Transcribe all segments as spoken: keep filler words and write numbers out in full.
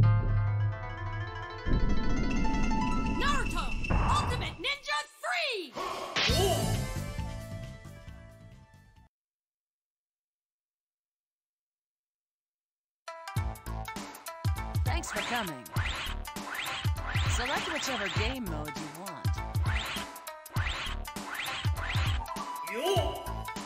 Naruto Ultimate Ninja three! Thanks for coming. Select whichever game mode you want. Yo!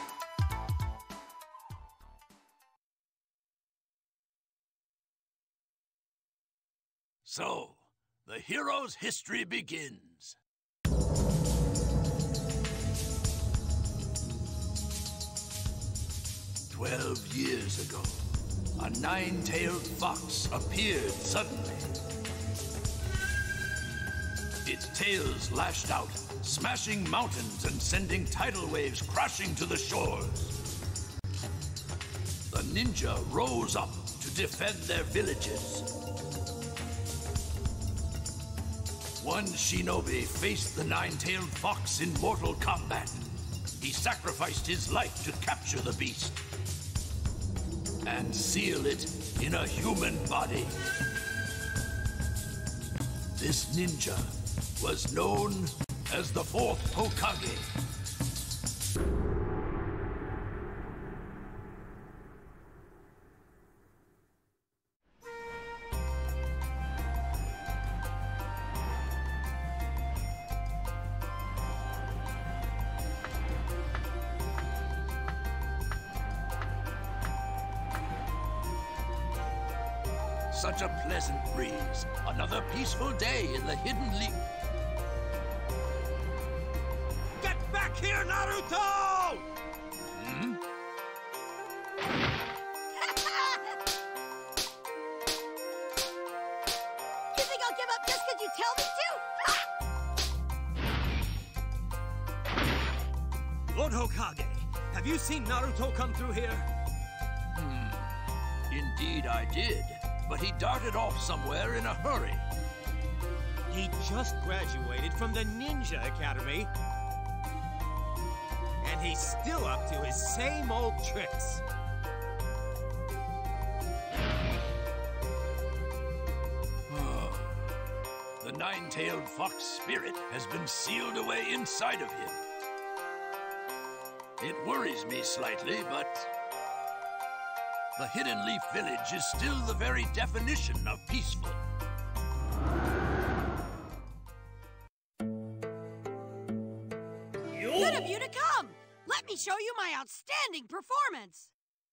So, the hero's history begins. Twelve years ago, a nine-tailed fox appeared suddenly. Its tails lashed out, smashing mountains and sending tidal waves crashing to the shores. The ninja rose up to defend their villages. One shinobi faced the nine-tailed fox in mortal combat. He sacrificed his life to capture the beast and seal it in a human body. This ninja was known as the Fourth Hokage. Such a pleasant breeze. Another peaceful day in the hidden leaf. Get back here, Naruto! Hmm? You think I'll give up just because you tell me to? Lord Hokage, have you seen Naruto come through here? Hmm. Indeed I did. But he darted off somewhere in a hurry. He just graduated from the Ninja Academy. And he's still up to his same old tricks. The nine-tailed fox spirit has been sealed away inside of him. It worries me slightly, but the Hidden Leaf Village is still the very definition of peaceful. Good of you to come! Let me show you my outstanding performance!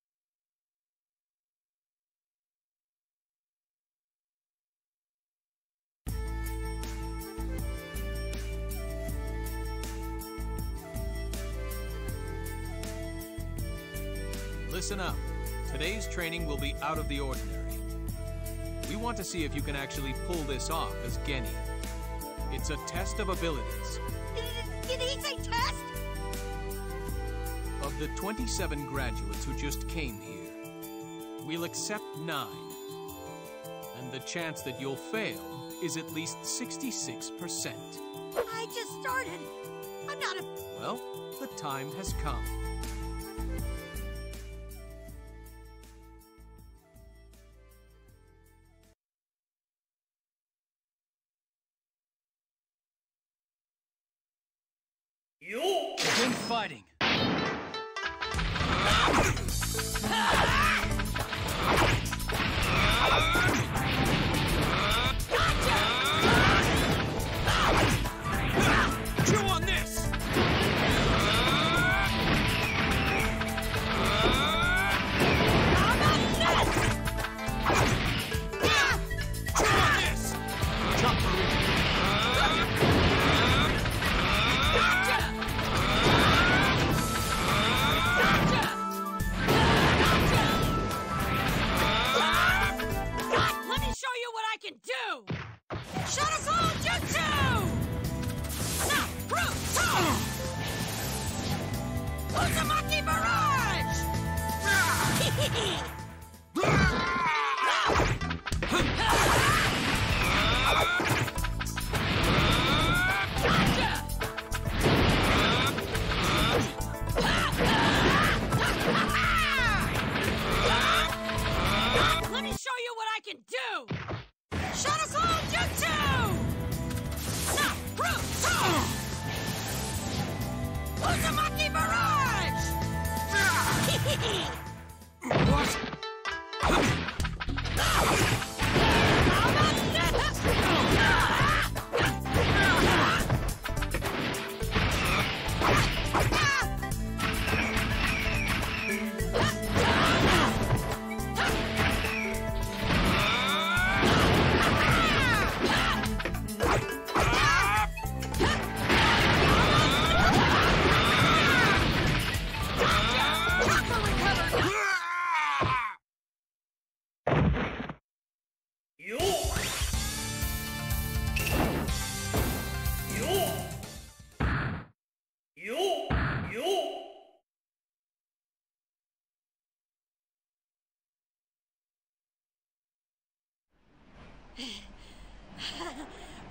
Listen up. Today's training will be out of the ordinary. We want to see if you can actually pull this off as Genny. It's a test of abilities. Did he say test? Of the twenty-seven graduates who just came here, we'll accept nine. And the chance that you'll fail is at least sixty-six percent. I just started. I'm not a... Well, the time has come. Begin fighting. Chew on this!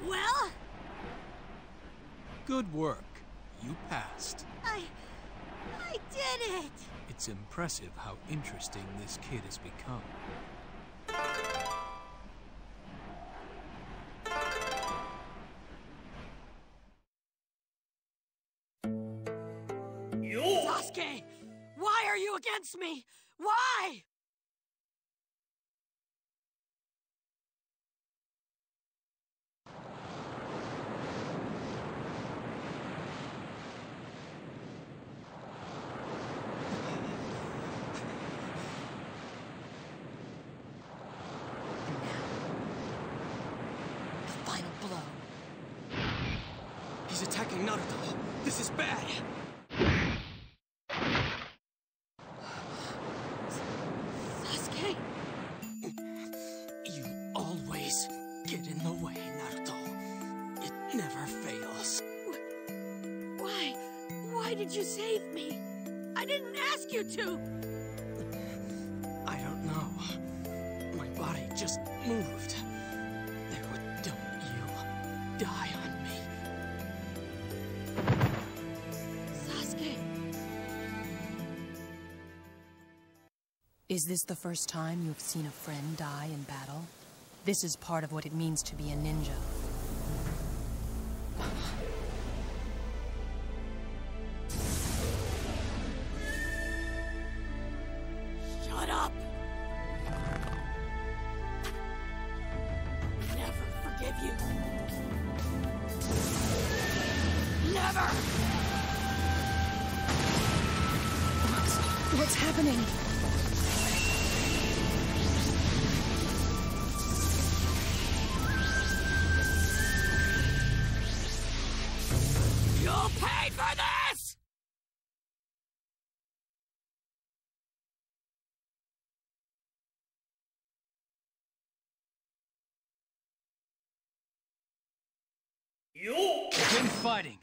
Well? Good work. You passed. I... I did it! It's impressive how interesting this kid has become. Sasuke! Why are you against me? Why? He's attacking Naruto. This is bad. Sasuke? You always get in the way, Naruto. It never fails. Why? Why did you save me? I didn't ask you to. I don't know. My body just moved. There would don't you die on me. Sasuke. Is this the first time you have seen a friend die in battle? This is part of what it means to be a ninja. Shut up! Never forgive you. Never! What's, what's happening? You'll pay for this! You begin fighting.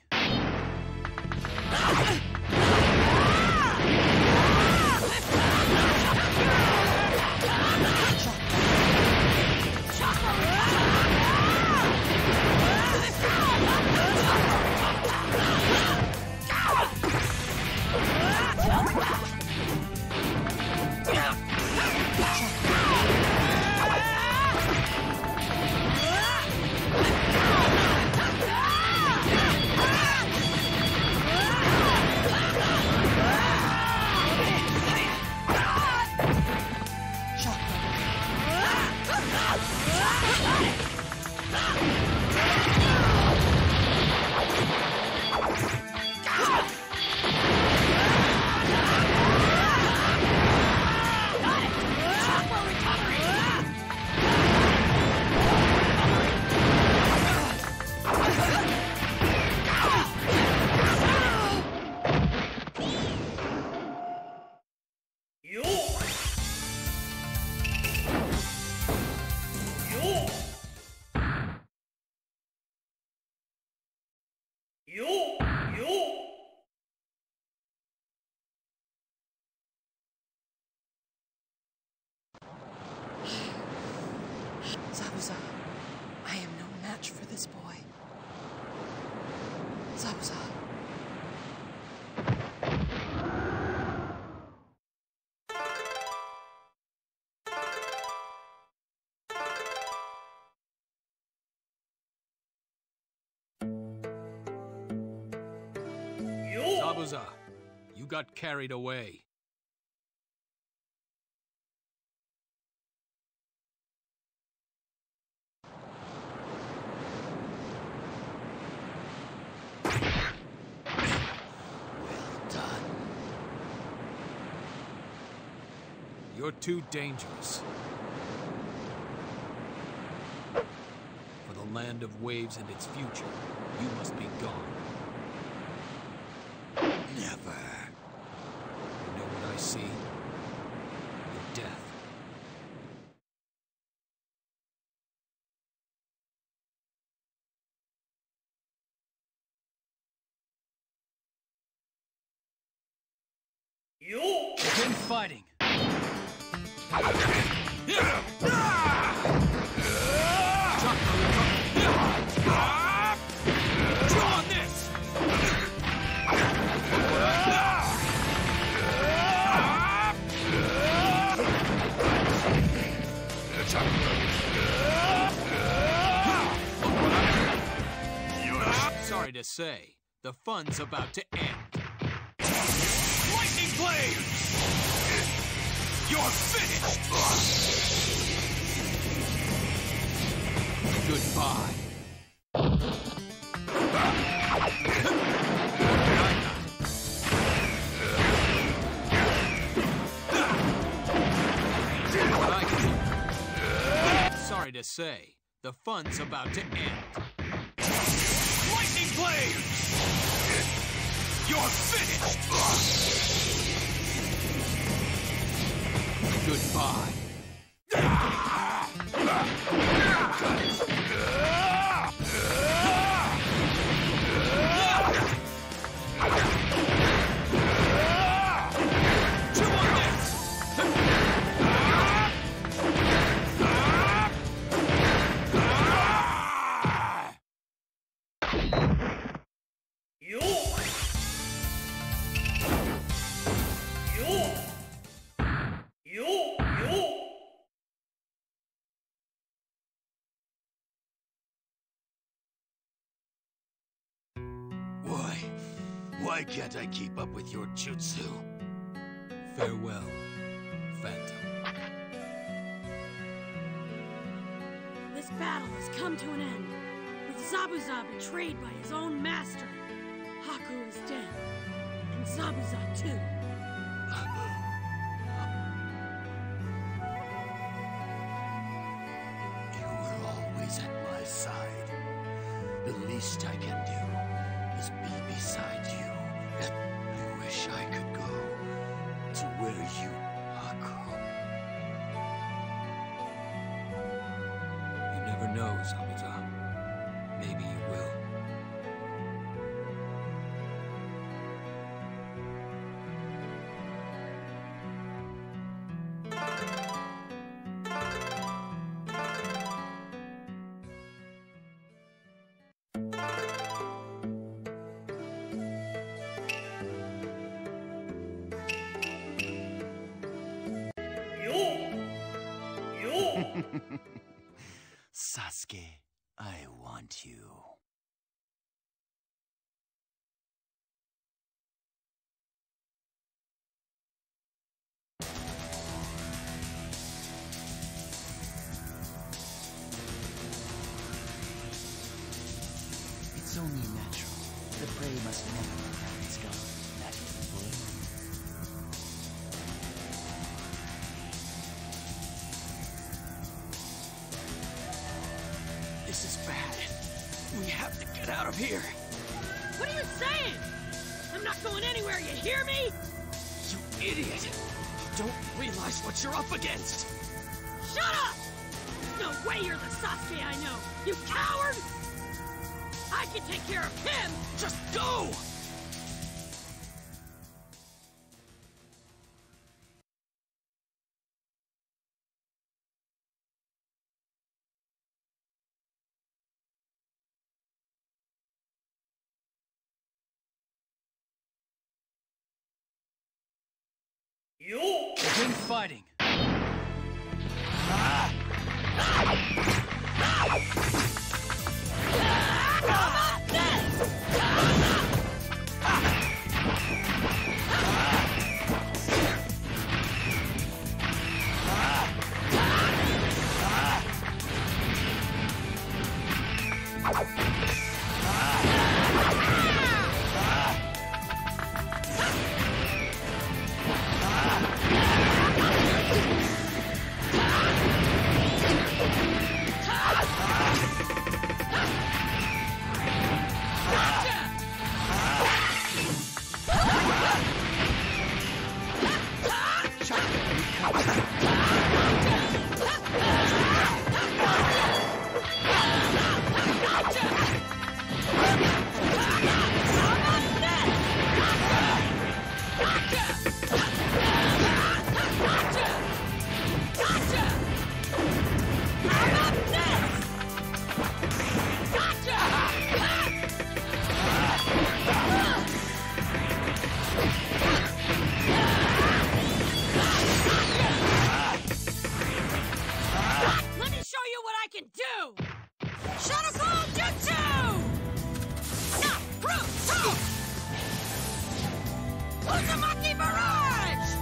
Zabuza, I am no match for this boy. Zabuza. Zabuza, you got carried away. You're too dangerous. For the land of waves and its future, you must be gone. Never. You know what I see? Your death. You begin fighting. Chakra recovery. to say, the fun's about to end. Lightning Blade! You're finished! Goodbye. Sorry to say, the fun's about to end. Lightning Blade! You're finished! Goodbye. Why can't I keep up with your jutsu? Farewell, Phantom. This battle has come to an end, with Zabuza betrayed by his own master. Haku is dead, and Zabuza too. You were always at my side. The least I can do is be beside you. I wish I could go to where you, Haku. You never know, Zabuza. Maybe you will. Sasuke, I want you. It's only natural. The prey must never allow its guard. That is the point. This is bad. We have to get out of here. What are you saying? I'm not going anywhere, you hear me? You idiot. You don't realize what you're up against. Shut up! No way you're the Sasuke I know, you coward! I can take care of him! Just go! Begin fighting. Show you what I can do! Shut us all, Jutsu! Stop! Uzumaki Barrage!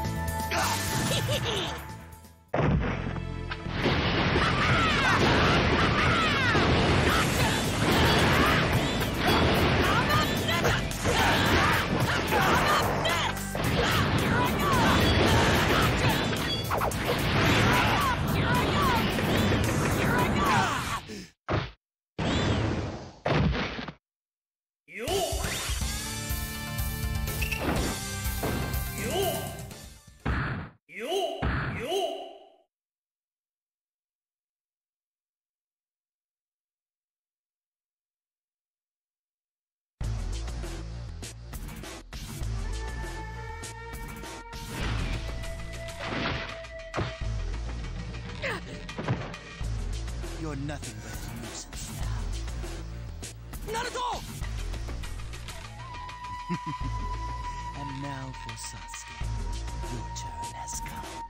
You're nothing but a nuisance now. Naruto! And now for Sasuke. Your turn has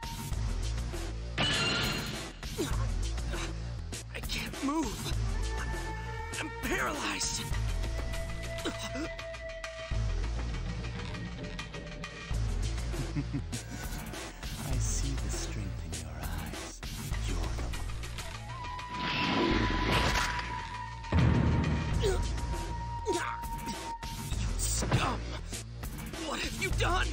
come. I can't move. I'm paralyzed. I see the strength in your eyes. You're the one. You scum! What have you done?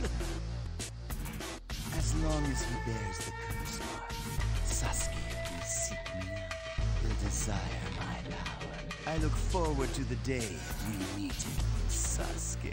As long as he bears the curse mark, Sasuke will seek me out. He'll desire my power. I look forward to the day we meet him, Sasuke.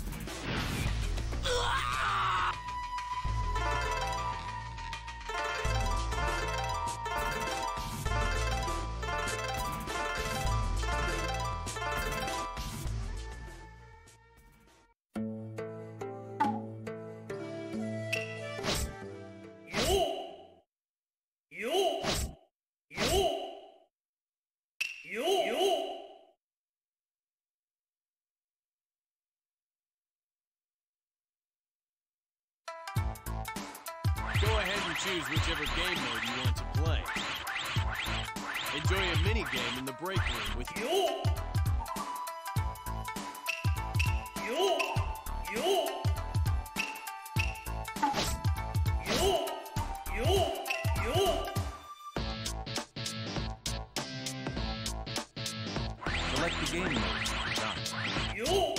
Go ahead and choose whichever game mode you want to play. Enjoy a mini-game in the break room with you. You! You! You! You! You! Select the game mode. Done. You!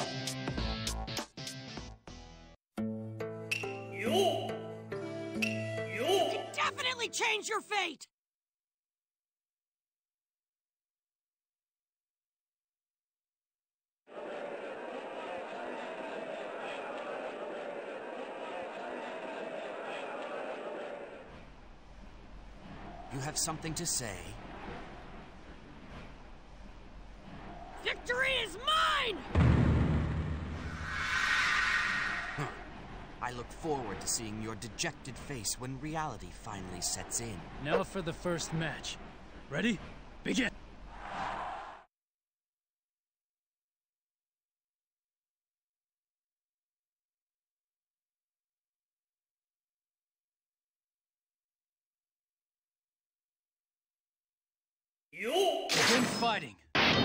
You! You! Definitely change your fate! You have something to say? Victory is mine! Huh. I look forward to seeing your dejected face when reality finally sets in. Now for the first match. Ready? Begin! You! Begin fighting!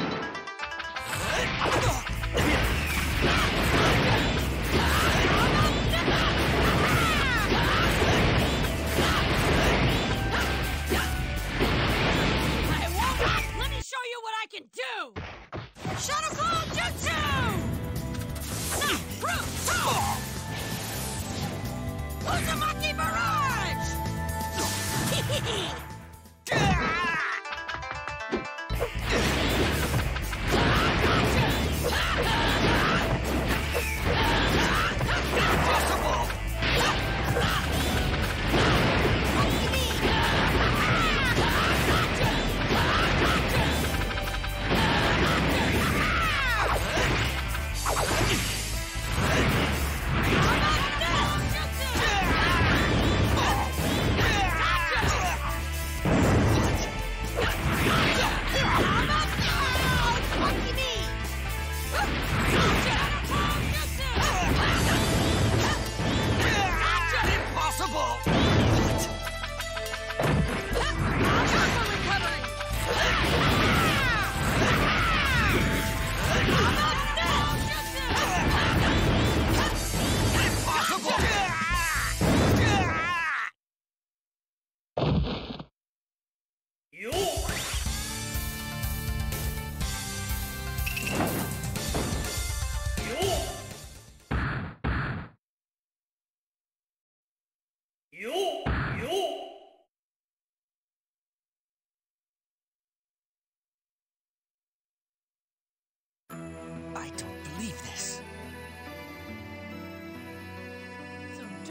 Let me show you what I can do! Shadow Claw Jutsu! Naruto! Uzumaki Barrage!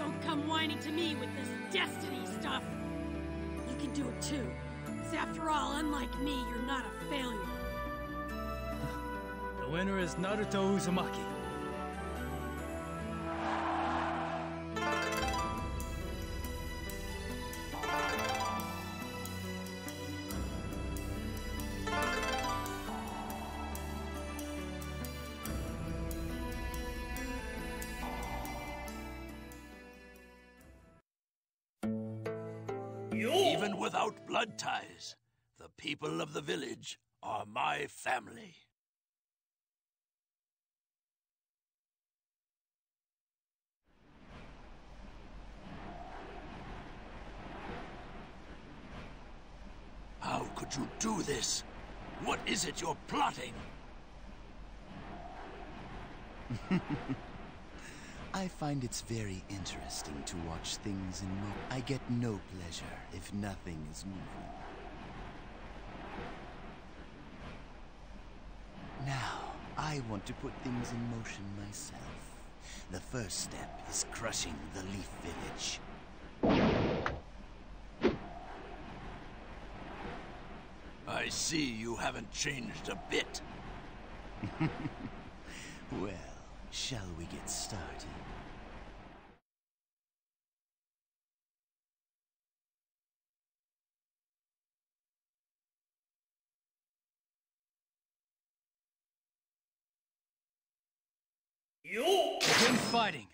Don't come whining to me with this destiny stuff. You can do it too. Because after all, unlike me, you're not a failure. The winner is Naruto Uzumaki. Even without blood ties, the people of the village are my family. How could you do this? What is it you're plotting? I find it's very interesting to watch things in mo- I get no pleasure if nothing is moving. Now, I want to put things in motion myself. The first step is crushing the Leaf Village. I see you haven't changed a bit. Well, shall we get started? Yo! Begin fighting.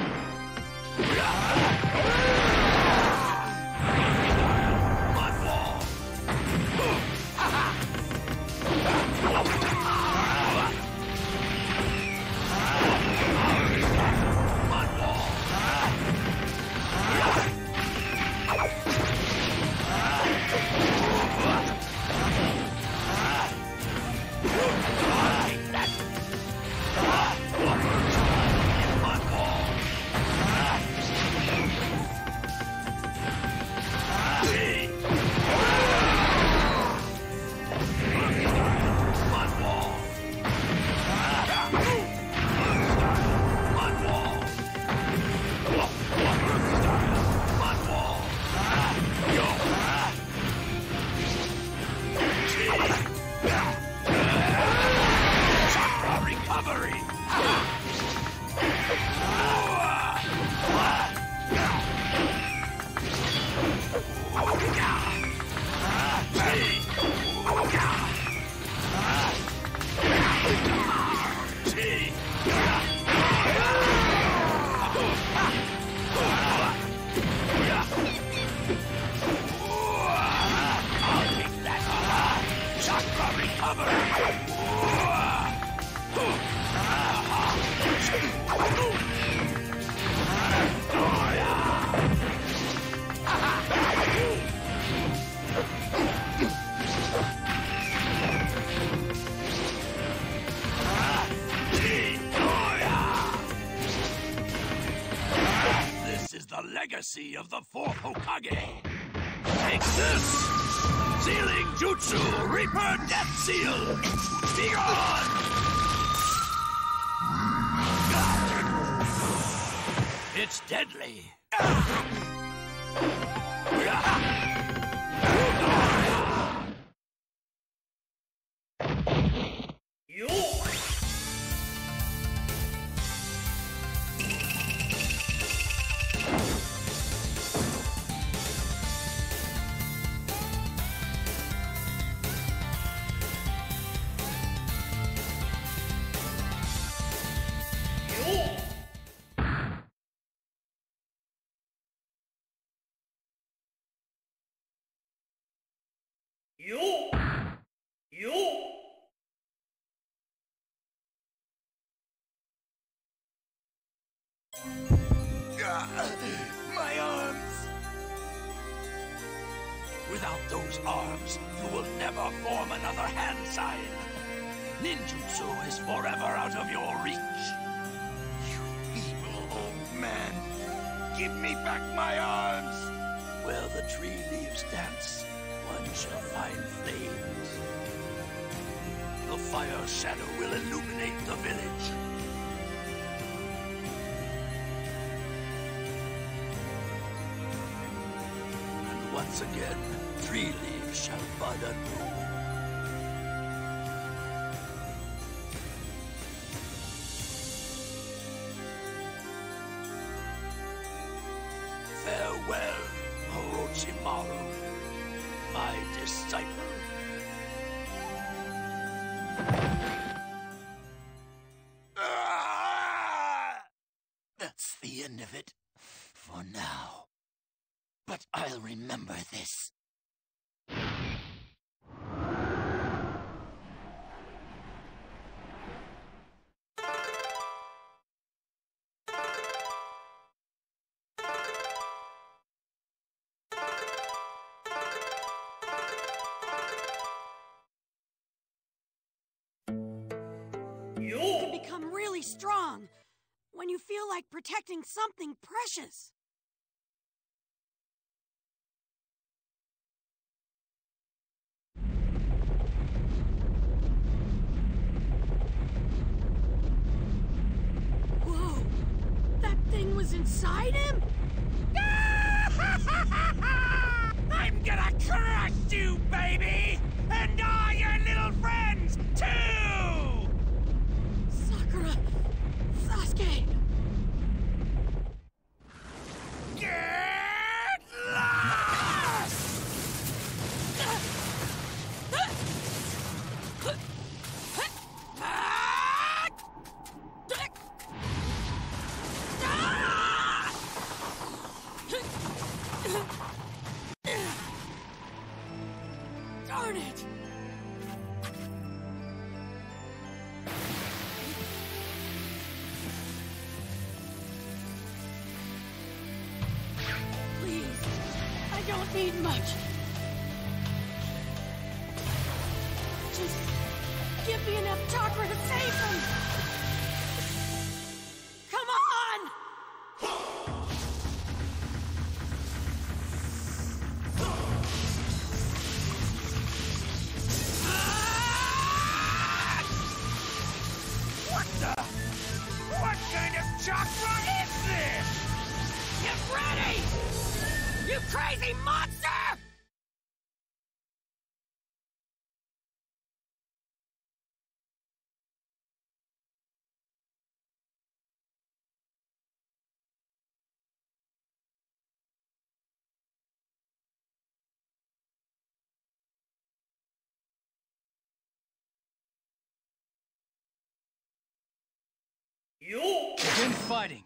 Legacy of the fourth Hokage. Take this! Sealing Jutsu, Reaper Death Seal! Be gone! It's deadly. Yo! Yo! Yo! My arms! Without those arms, you will never form another hand sign. Ninjutsu is forever out of your reach. You evil old man! Give me back my arms! Where the tree leaves dance, one shall find flames. The fire shadow will illuminate the village. once again, three leaves shall find unroll. Farewell, Orochimaru, my disciple. That's the end of it. For now. But I'll remember this. You can become really strong when you feel like protecting something precious. Whoa! That thing was inside him? I'm gonna crush you, baby! And all your little friends, too! Sakura! Sasuke! Get lost! Darn it! Please, I don't need much. Just give me enough chakra to save them. Come on! What the? What kind of chakra is this? Get ready! You crazy monster! You! Begin fighting.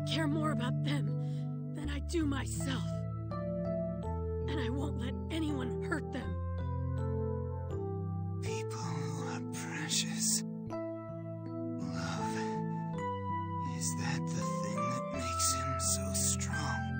care more about them than I do myself. And I won't let anyone hurt them. People are precious. Love. Is that the thing that makes him so strong?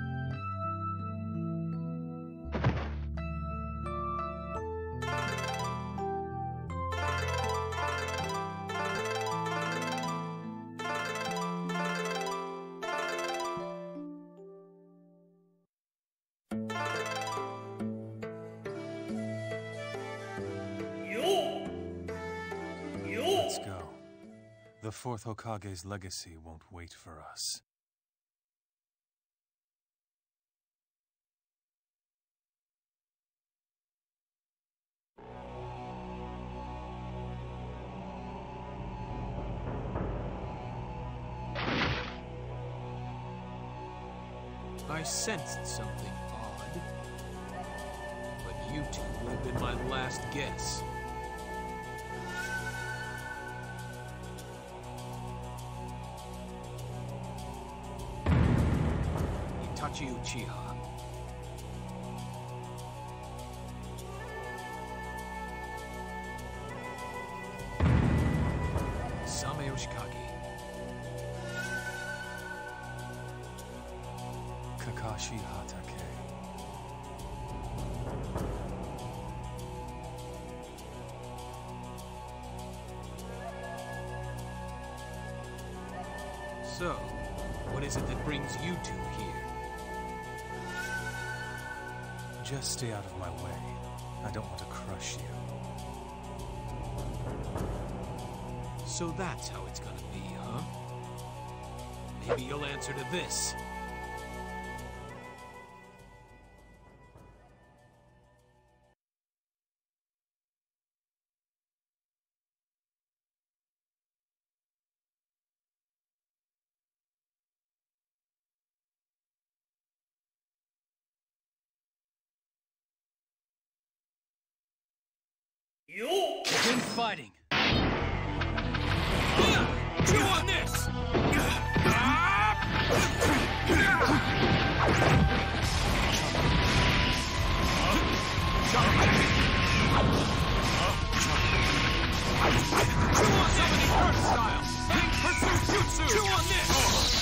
Let's go. The fourth Hokage's legacy won't wait for us. I sensed something odd. But you two would have been my last guess. Itachi Uchiha. Same Yoshikage. Kakashi Hatake. So, what is it that brings you two here? Just stay out of my way. I don't want to crush you. So that's how it's gonna be, huh? Maybe you'll answer to this. Begin fighting. Chew on this! Chew on summoning bird style! Bang pursue jutsu! Chew on this!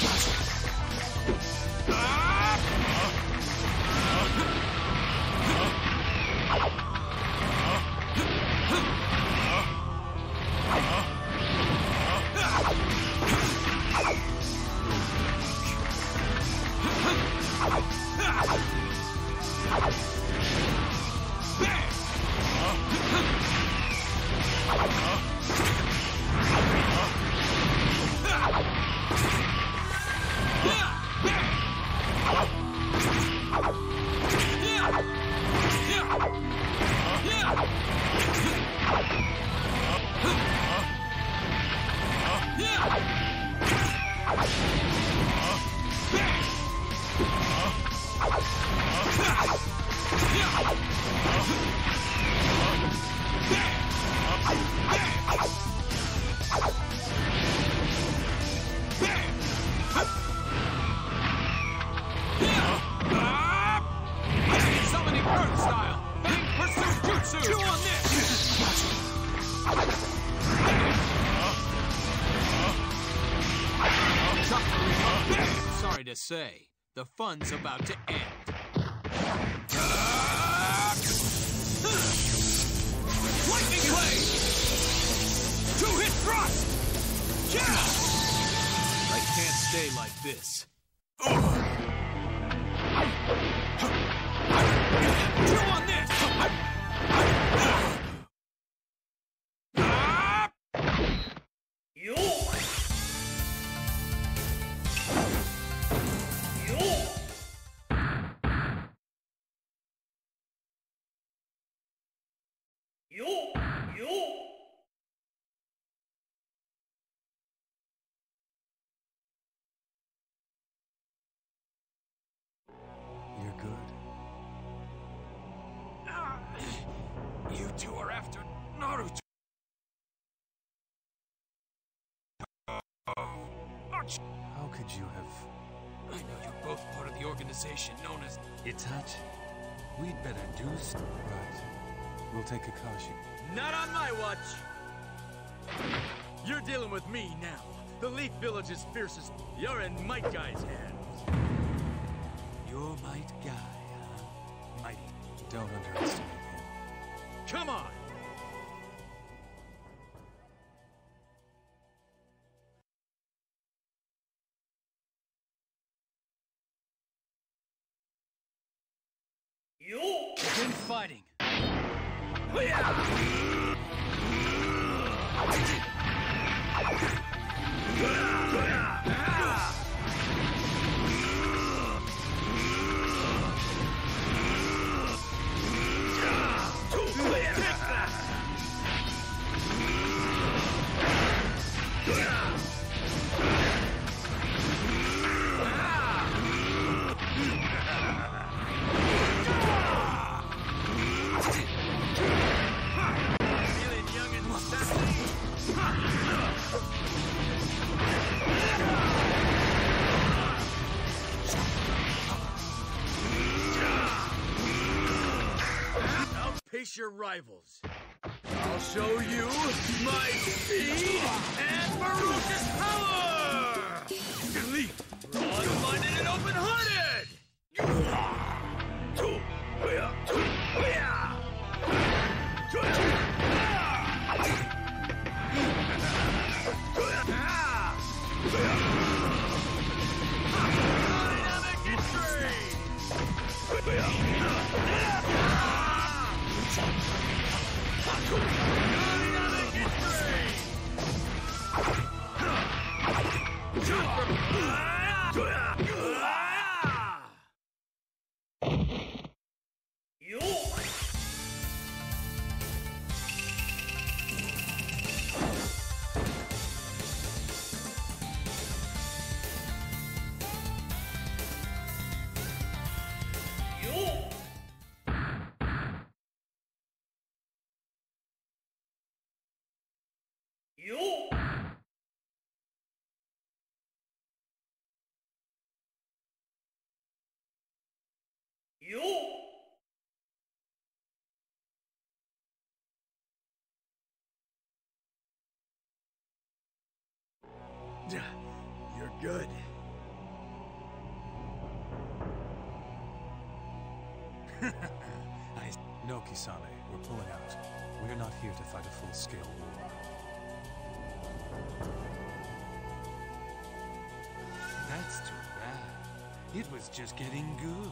Summoning bird style! Bang pursue jutsu! Chew on this! Sorry to say, the fun's about to end. Lightning blade! Two-hit thrust! Yeah! I can't stay like this. Chew on this! You're good. You two are after Naruto. How could you have organization known as... Itachi, we'd better do some... Right. We'll take Kakashi. Not on my watch! You're dealing with me now. The Leaf Village's fiercest... You're in Might Guy's hands. You're Might Guy, huh? Mighty. Don't underestimate him. Come on! Begin fighting! Outpace your rivals. I'll show you my speed and ferocious power! Elite, broad-minded and open-hearted! You're good. I... No, Kisame, we're pulling out. We're not here to fight a full-scale war. That's too bad. It was just getting good.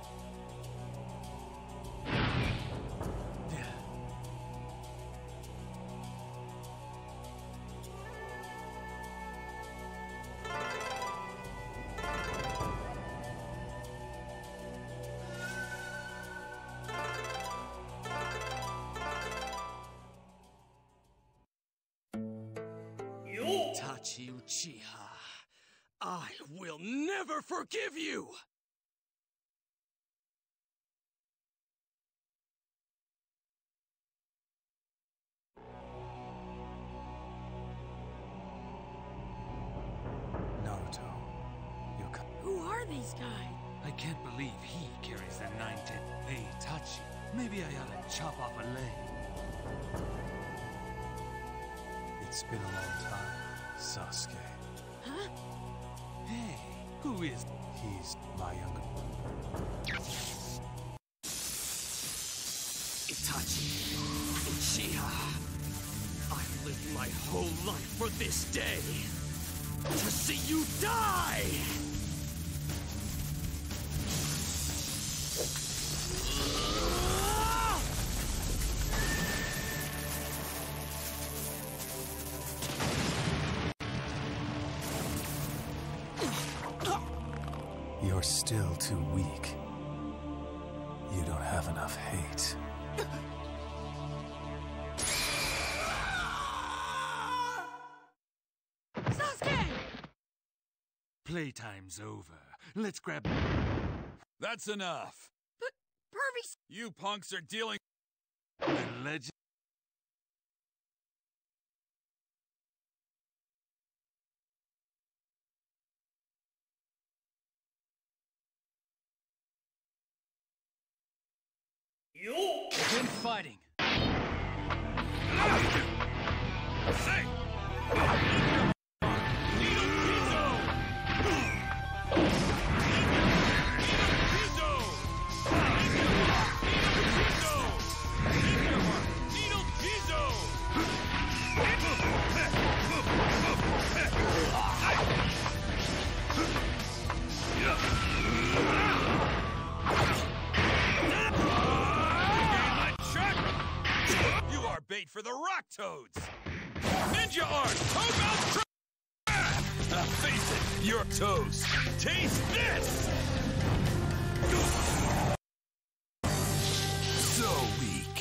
Itachi Uchiha, I will never forgive you! Naruto, you're co- Who are these guys? I can't believe he carries the Nine-Tailed. Hey, Itachi, maybe I ought to chop off a leg. It's been a long time, Sasuke. Huh? Hey, who is... He's my younger... Itachi Uchiha, I've lived my whole life for this day, to see you die! You're still too weak. You don't have enough hate. Sasuke! Playtime's over. Let's grab... That's enough. But, Pervy... You punks are dealing... The legend... Begin fighting. Say! You are bait for the rock toads! Ninja art! Toad mouth trap! Uh, face it, you're toast! Taste this! So weak.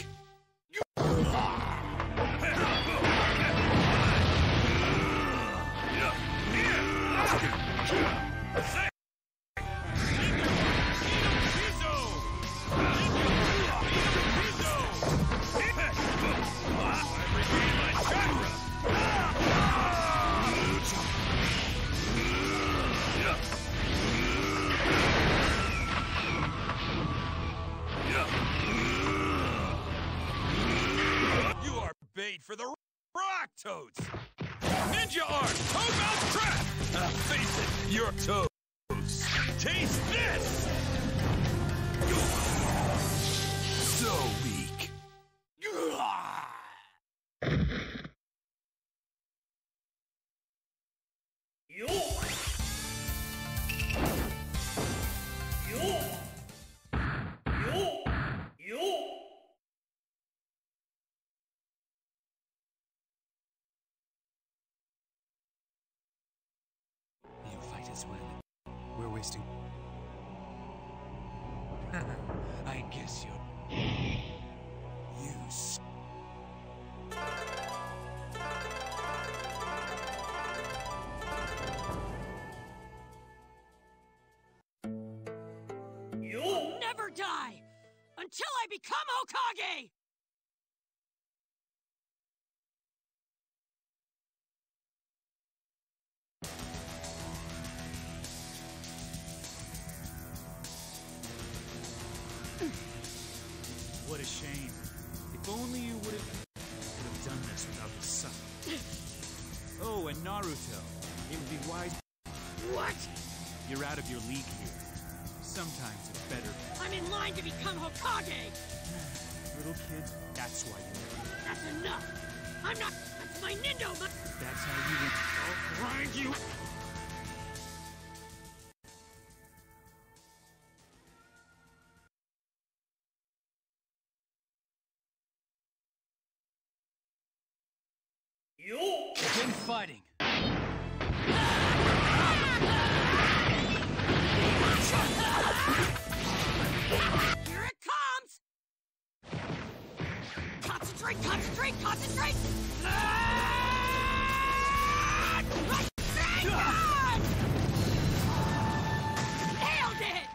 Bait for the rock toads! Ninja art! Toad mouth trap! Uh, face it, you're toast! Taste this! So weak. Yo! Yo! Yo! Yo! We're wasting. I guess you're... You s... You'll never die! Until I become Hokage! What a shame. If only you would have would have done this without the sun. Oh, and Naruto. It would be wise. What? You're out of your league here. Sometimes it's better. I'm in line to become Hokage! Little kid, that's why you That's enough! I'm not... That's my Nindo, but... That's how you would... I'll grind you! You! Begin fighting! Here it comes! Concentrate, concentrate, concentrate! Nailed it!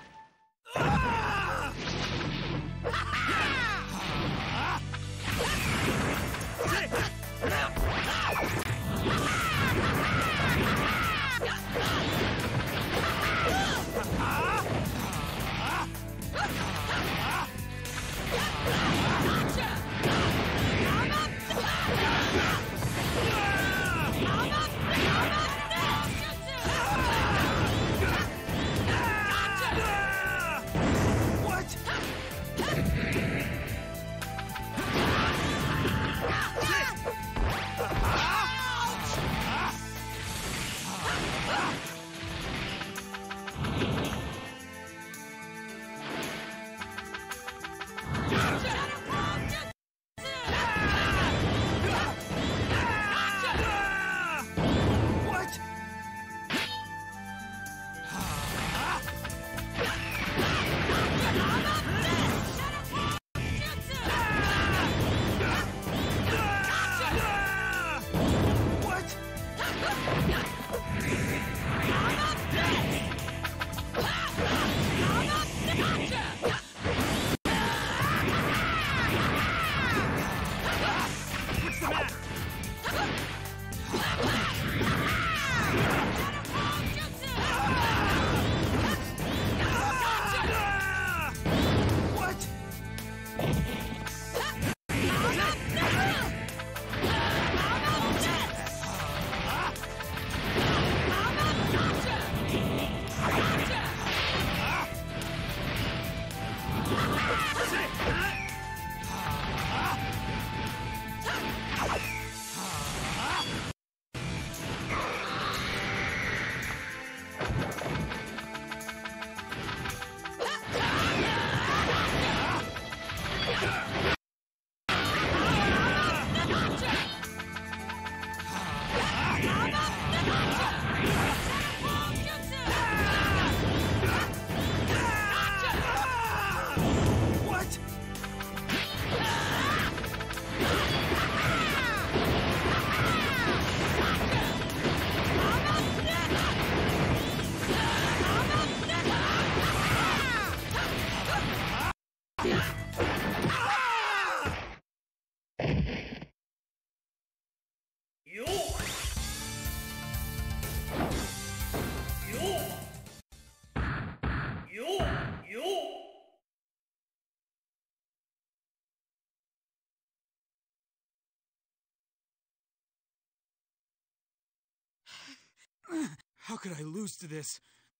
How could I lose to this?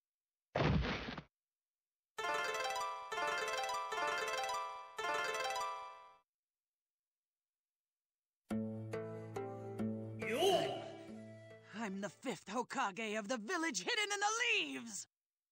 I'm the fifth Hokage of the village hidden in the leaves!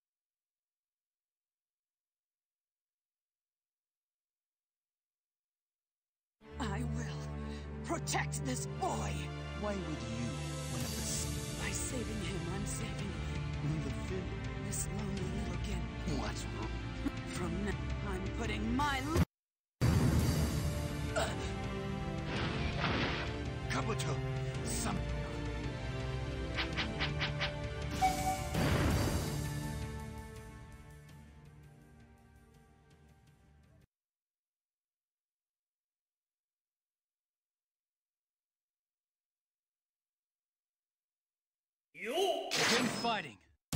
I will protect this boy! Why would you, one of us? By saving him, I'm saving The village? this lonely little kid. What's wrong? From now, I'm putting my... Kabuto! Some... Begin fighting.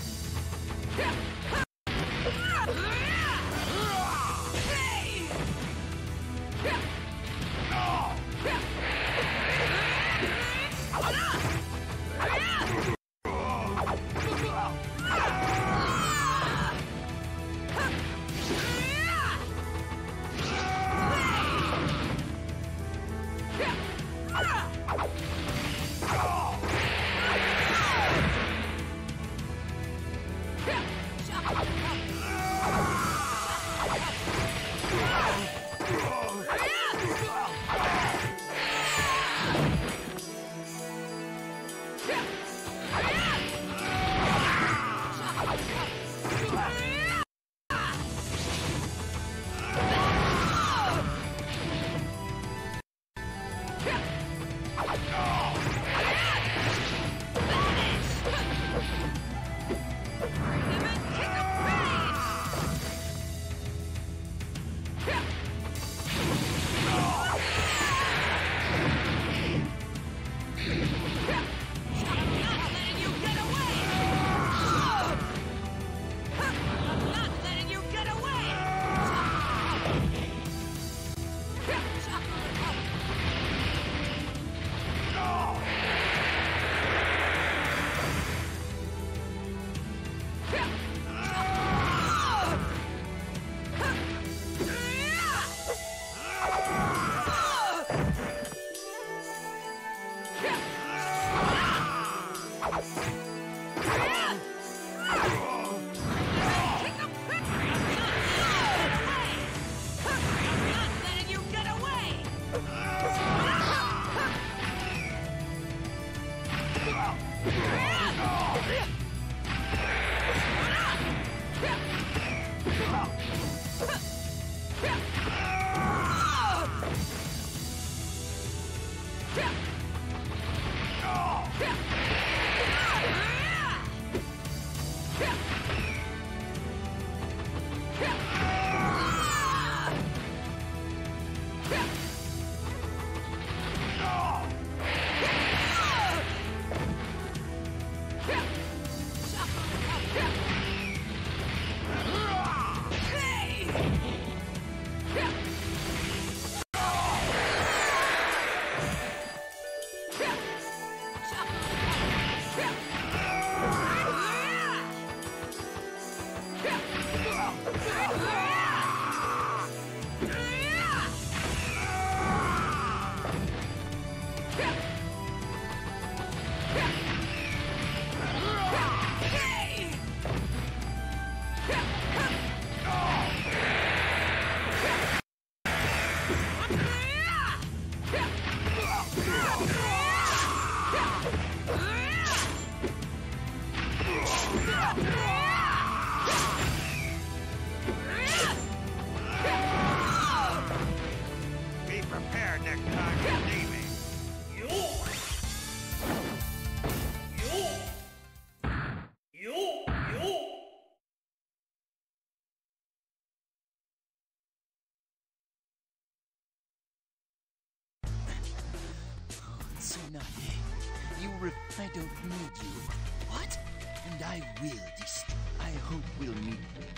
You ref- I don't need you. What? And I will destroy. I hope we'll meet.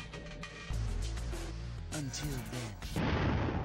Until then.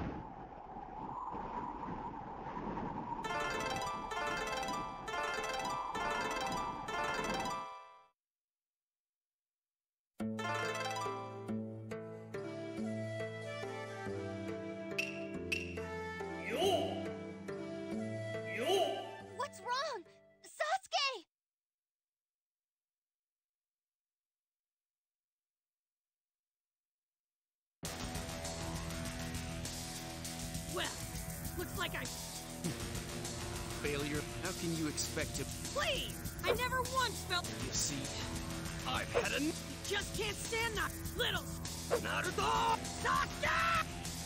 like I... Failure? How can you expect to... Please! I never once felt... You see, I've had a... You just can't stand that little... Naruto! Sasuke!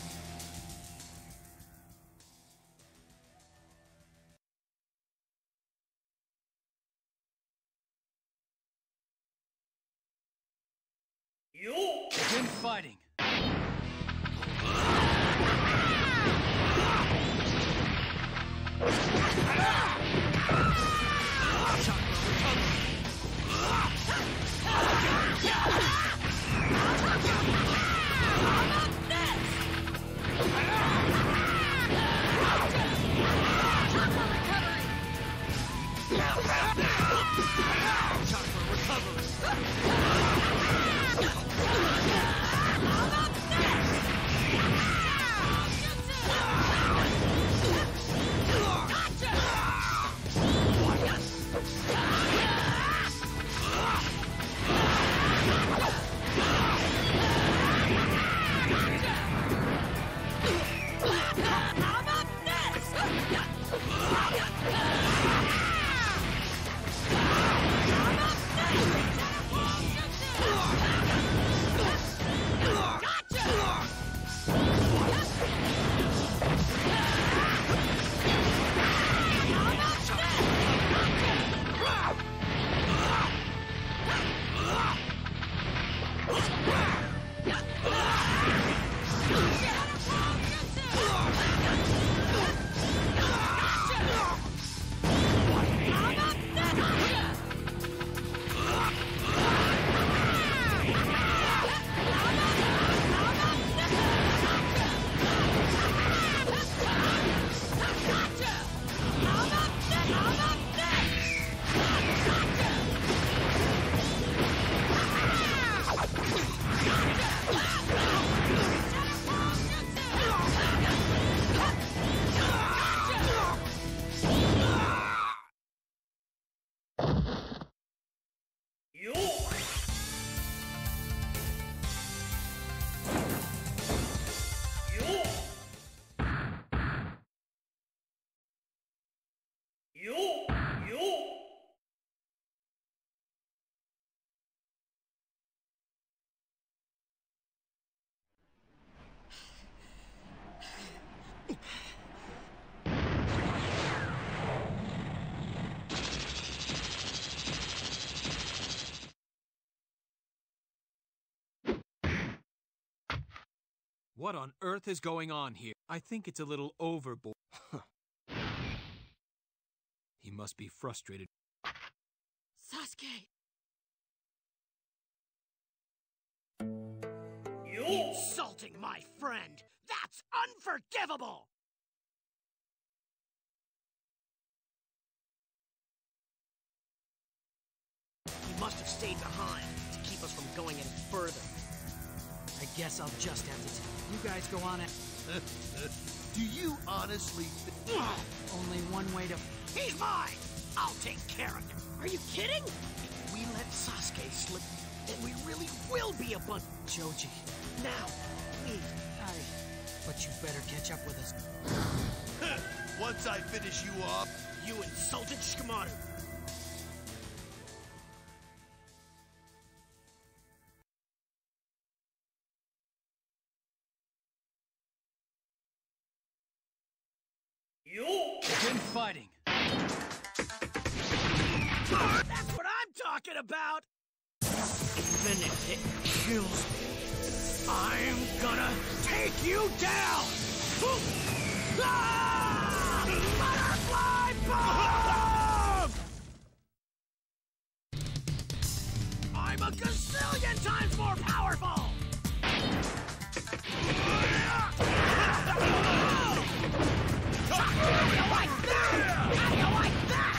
Begin fighting! What on earth is going on here? I think it's a little overboard. He must be frustrated. Sasuke! You insulting my friend! That's unforgivable! He must have stayed behind to keep us from going any further. I guess I'll just have to tell you guys go on it. Do you honestly think... Only one way to... He's mine! I'll take care of him. Are you kidding? If we let Sasuke slip, then we really will be a bunch... Joji, now, please, I... But you better catch up with us. Once I finish you off... You insulted Shikamaru! Begin fighting! That's what I'm talking about! Even if it kills me, I'm gonna take you down! Ah! Butterfly bomb! I'm a gazillion times more powerful! How do you like that? How do you like that?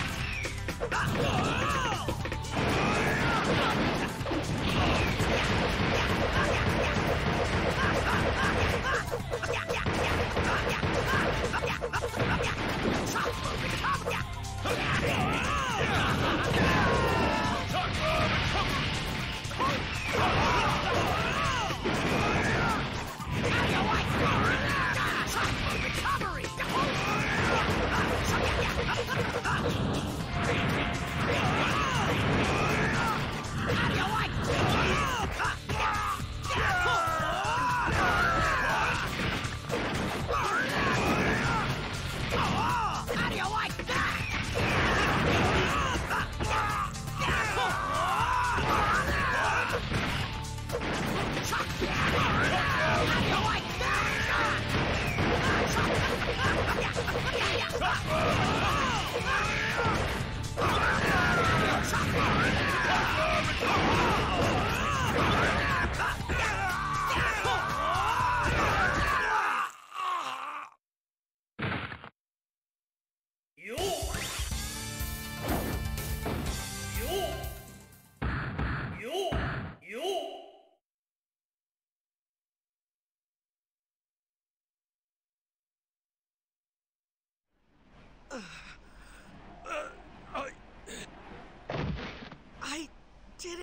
I did it.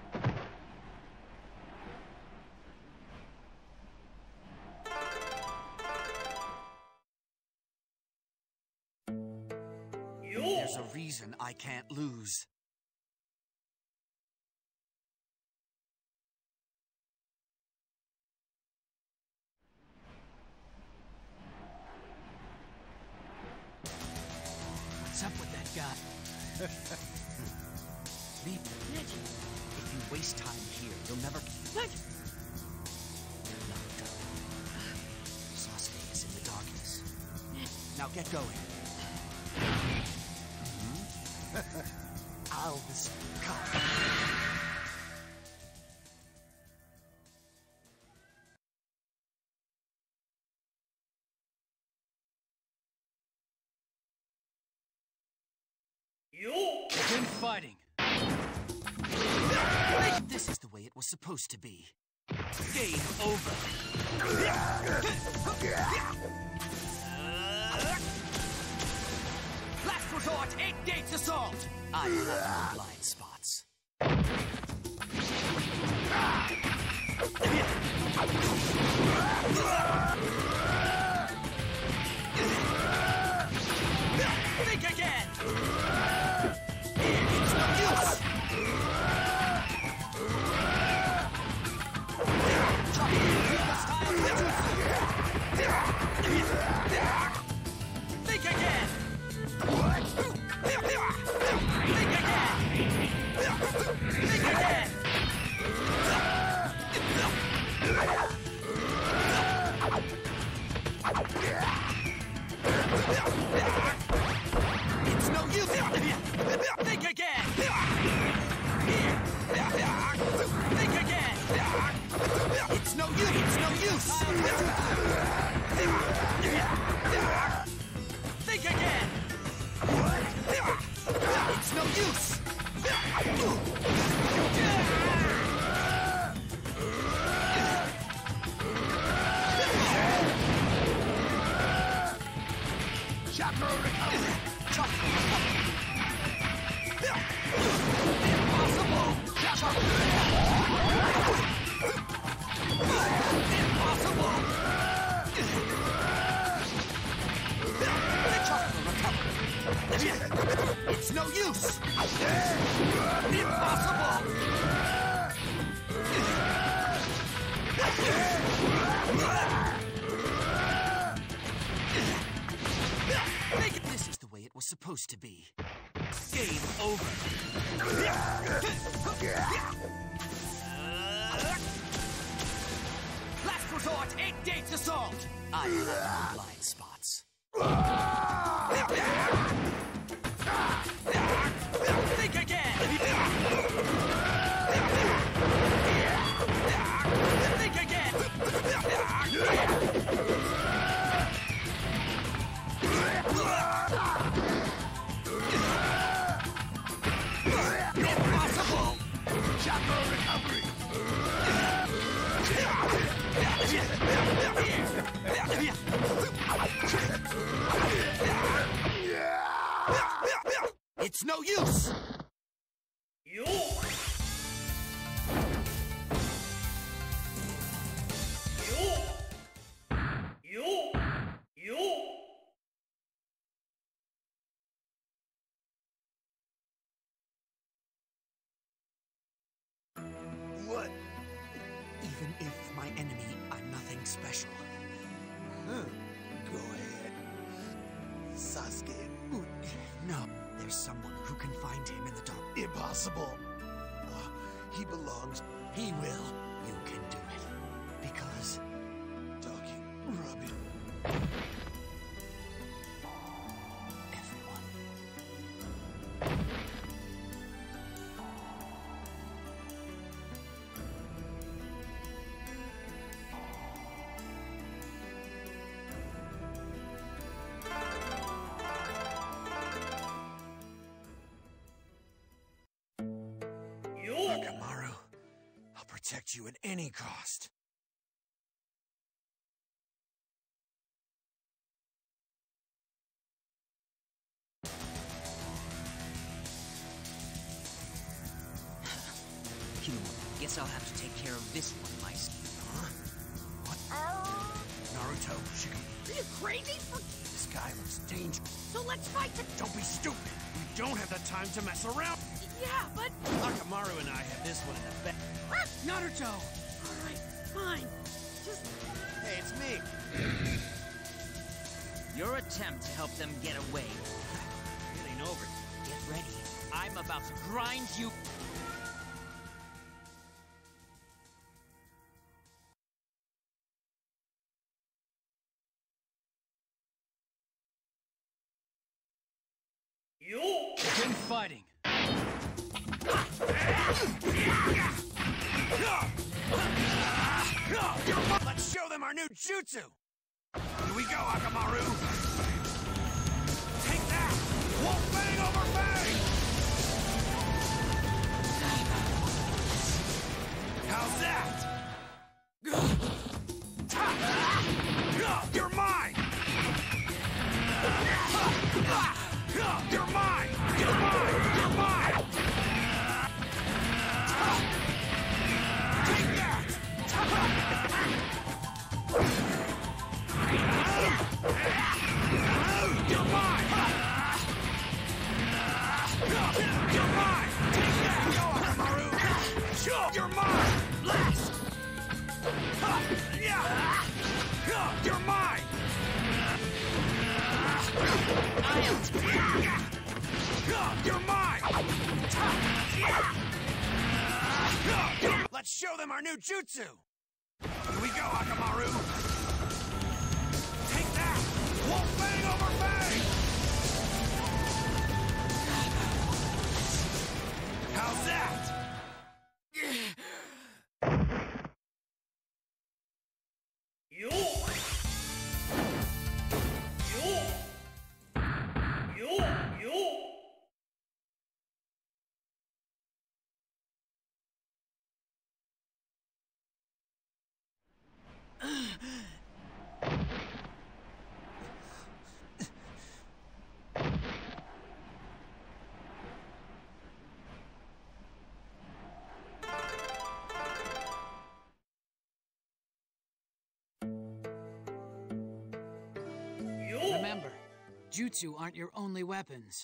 There's a reason I can't lose. What's up with that guy? Leave him. If you waste time here, you'll never... What? Naruto. Sasuke is in the darkness. Now get going. Mm-hmm. I'll this cut. Begin fighting. This is the way it was supposed to be. Game over. Last resort, eight gates assault. I have no blind spots. Think again. It's no use! Think again! What? Think again! Think again! It's no use! Think again! Think again! It's no use! It's no use! Think again! What? It's no use! Chakra recovery! Chakra recovery! Impossible! Chakra Impossible! Chakra recovery! It's no use! Impossible! This is the way it was supposed to be. Game over. Last resort, eight gates assault. I have no blind spots. Think again. Think again. Impossible! Chakra recovery! It's no use! You. You. You. You. What? Even if my enemy, I'm nothing special. Huh. Go ahead. Sasuke. No, there's someone who can find him in the dark. Impossible. Uh, he belongs. He will. You can do it. Because... Talking rubbish. you at any cost. Guess I'll have to take care of this one myself. Huh? What? Naruto, Shikam. Are you crazy? This guy looks dangerous. So let's fight to... Don't be stupid. We don't have the time to mess around. Yeah, but... Akamaru and I have this one in the back. Naruto! Alright, fine. Just... Hey, it's me. Your attempt to help them get away. It ain't over. Get ready. I'm about to grind you... Begin fighting. Let's show them our new jutsu. Here we go, Akamaru. Take that! Wolf bang over bang! How's that? You're mine! You're mine! You're mine! You're mine! Take that! You're mine! You're mine! Take that! Go, Akamaru! You're mine! Blast! Yeah! You're mine! You're mine! Let's show them our new jutsu! Here we go, Akamaru! Take that! Wolf bang over bang! How's that? Yo! Yo! Yo! Yo! Remember, jutsu aren't your only weapons.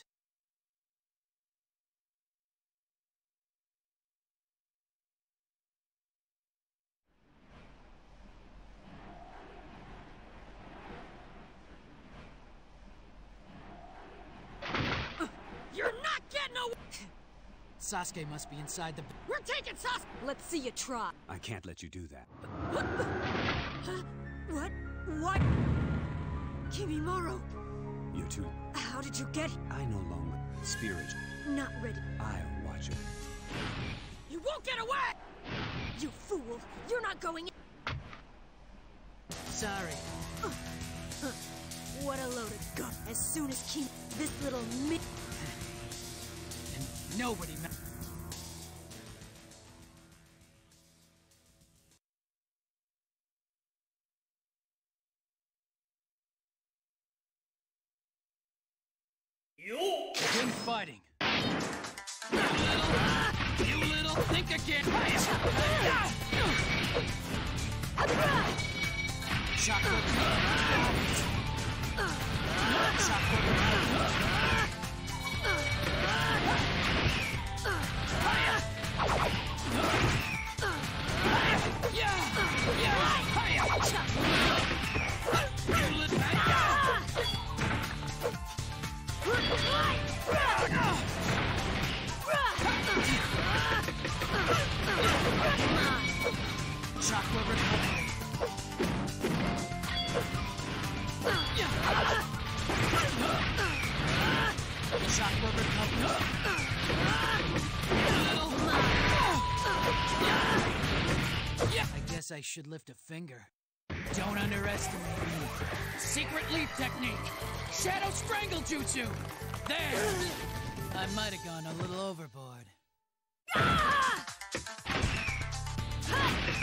You're not getting away! Sasuke must be inside the... We're taking Sasuke! Let's see you try. I can't let you do that. Huh? What? What? Kimimaro! You two... How did you get here? I no longer... Spiritual. Not ready. I'll watch it. You won't get away! You fool! You're not going in! Sorry. Uh, uh, what a load of gun. As soon as Kim... This little mi... And nobody... You! Begin fighting. You little... You little... Think again! Chakra... Chakra... Yeah! Yeah! You little... Chakra recovery. Chakra recovery. I guess I should lift a finger. Don't underestimate me. Secret leap technique. Shadow strangle jutsu. There. I might have gone a little overboard. Ah! Ha!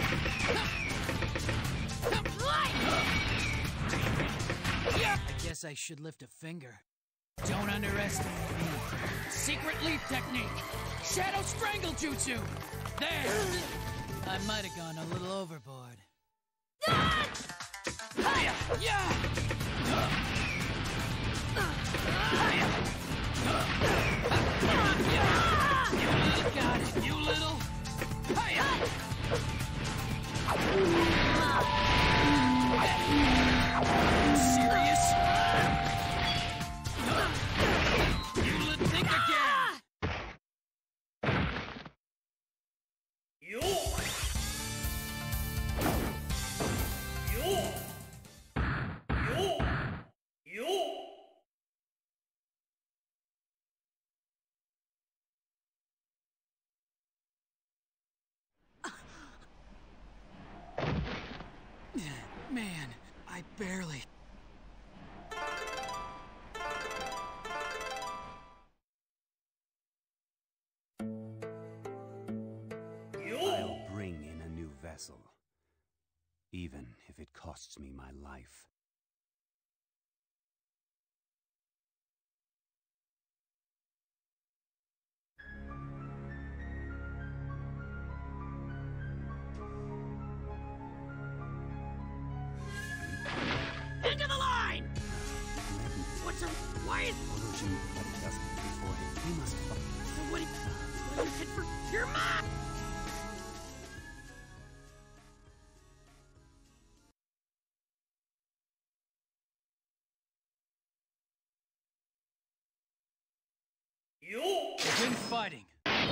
guess I should lift a finger. Don't underestimate me. Secret leap technique. Shadow strangle jutsu. There. I might have gone a little overboard. Hiya! Yeah! You little got it, you little. Hiya! Serious? You little think again. Yo! Yo! Yo! Yo! Man, I barely... I'll bring in a new vessel, even if it costs me my life. Into the line! What's a... Why is... Orochi, but it doesn't before him. He must... So what do you... What do you hit for... Your mom! Yo! Begin fighting.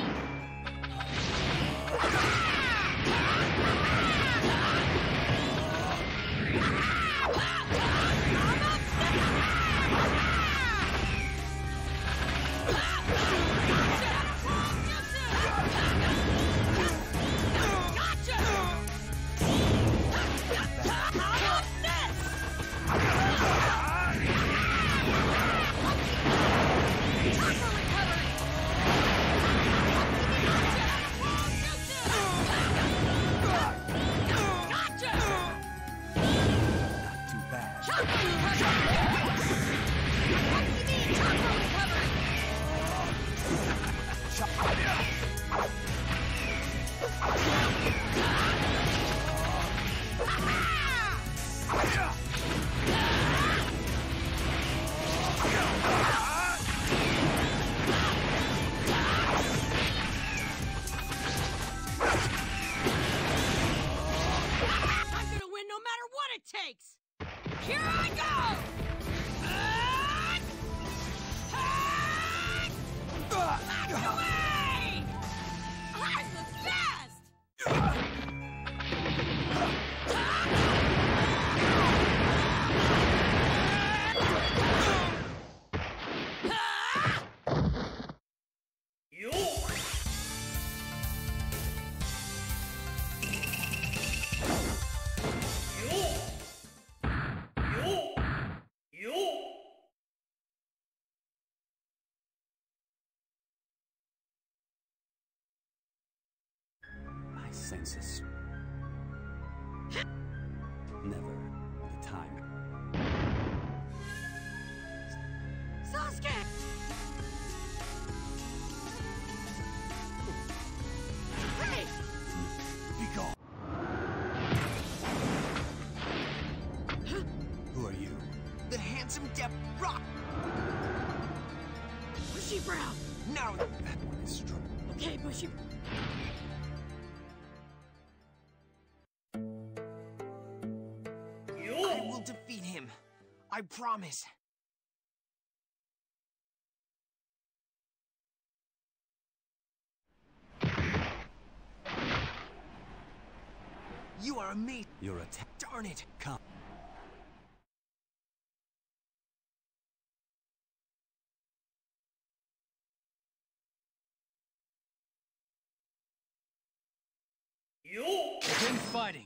Here I go! Back away! I'm the best! Yo! Senses. Never the time. Sasuke! Hey! Be gone. Who are you? The handsome Dep Rock! Bushy Brow! No! That one is strong. Okay, Bushy... I will defeat him. I promise. You are a mate. You're a t- Darn it. Come. Yo! Begin fighting.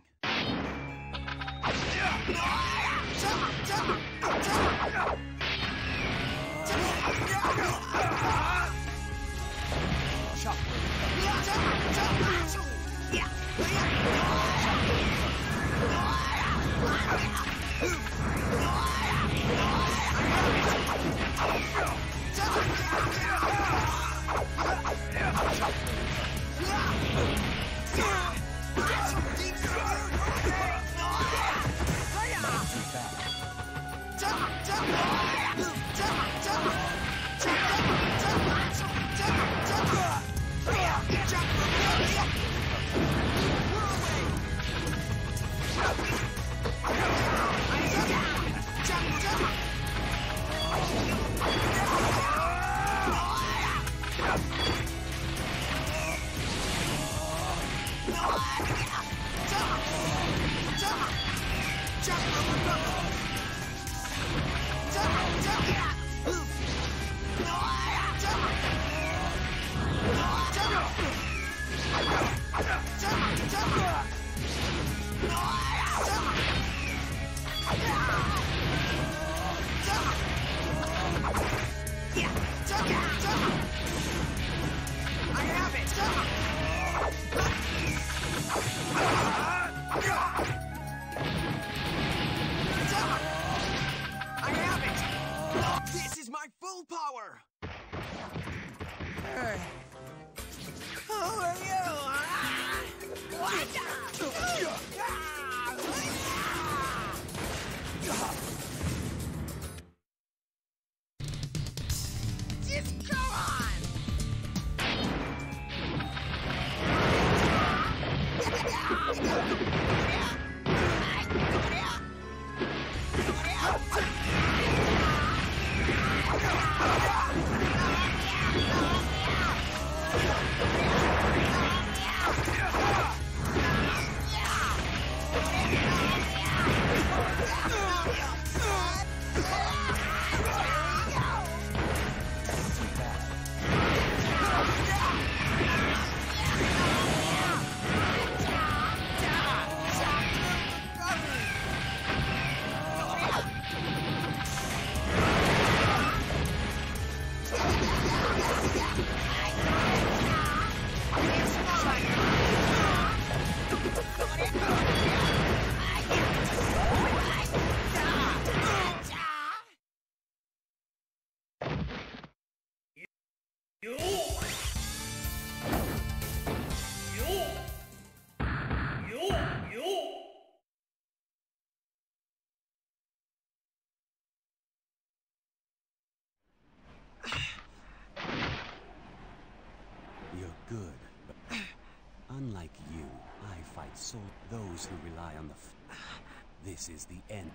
Good, but unlike you, I fight so those who rely on the f this is the end.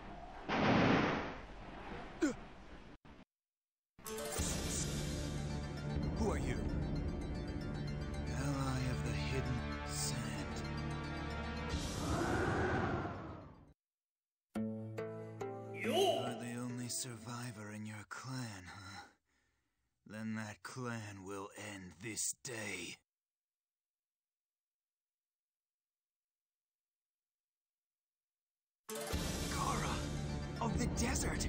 Who are you? Ally of the hidden sand. You're the only survivor in your clan, huh? Then that clan will end this day. Kara of the desert!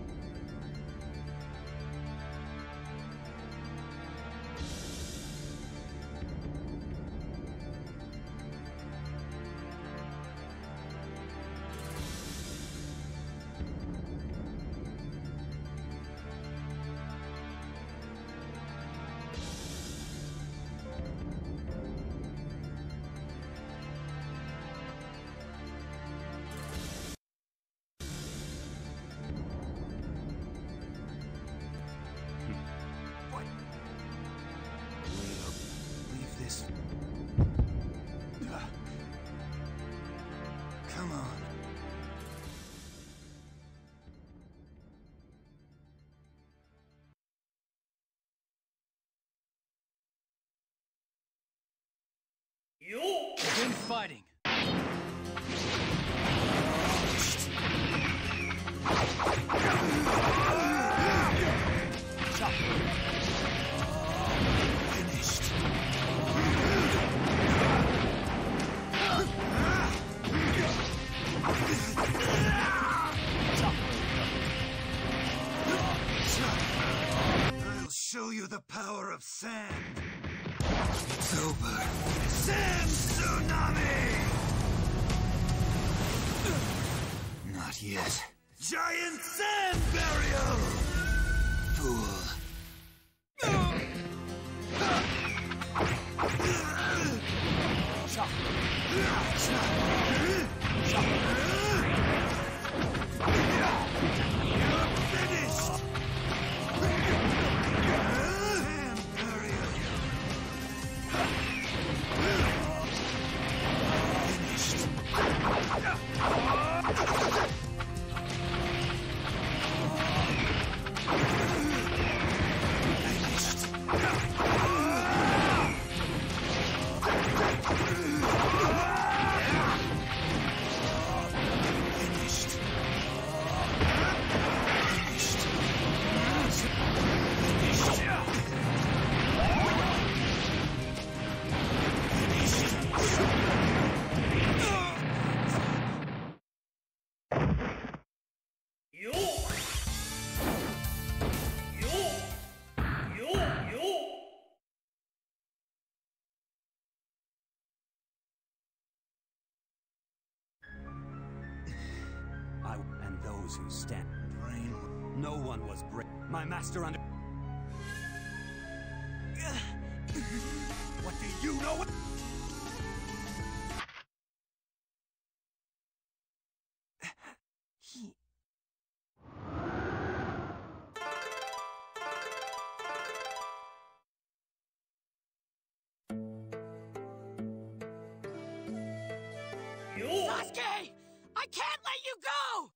Come on. You begin fighting. Finished. I'll show you the power of sand. It's over. Sand tsunami! Not yet. Giant sand burial! Fool. those who stand brain. No one was brave. My master under. What do you know? What? He... Sasuke! I can't let you go!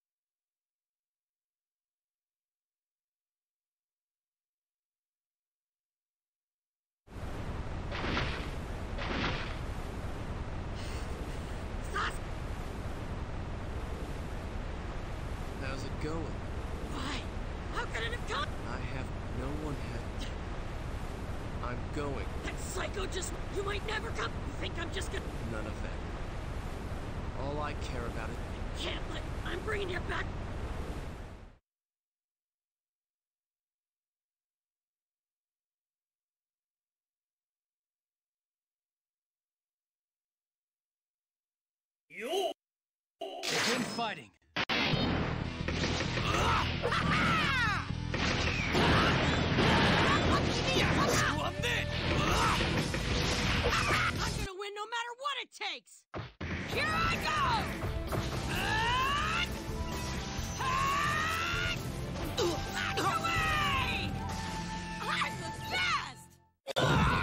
How's it going? Why? How could it have come? I have no one had. I'm going. That psycho just... You might never come. You think I'm just gonna... None of that. All I care about is... I can't let... I'm bringing you back... You! Begin fighting! I'm gonna win no matter what it takes! Here I go! Back away! I'm the best!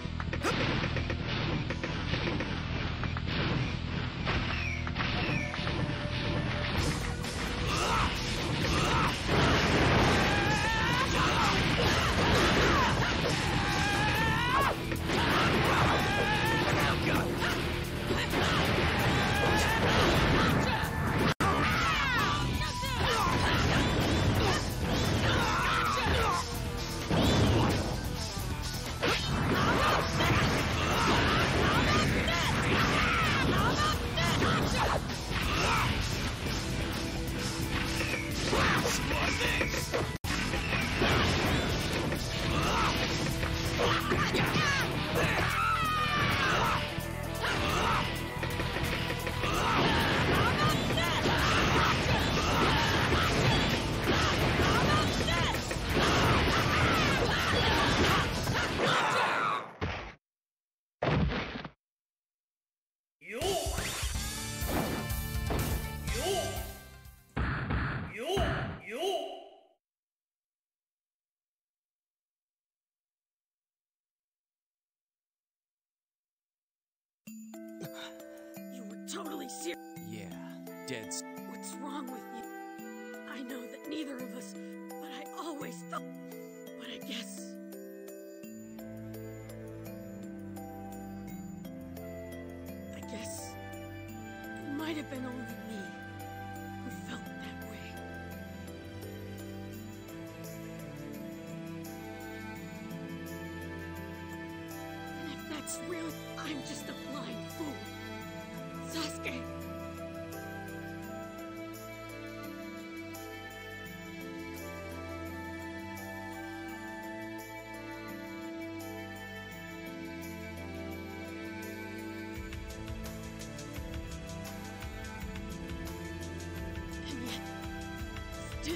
You were totally serious. Yeah, dead. What's wrong with you? I know that neither of us, but I always thought. But I guess. I guess it might have been only me who felt that way. And if that's real, I'm just a blind fool. Sasuke! And yet, still...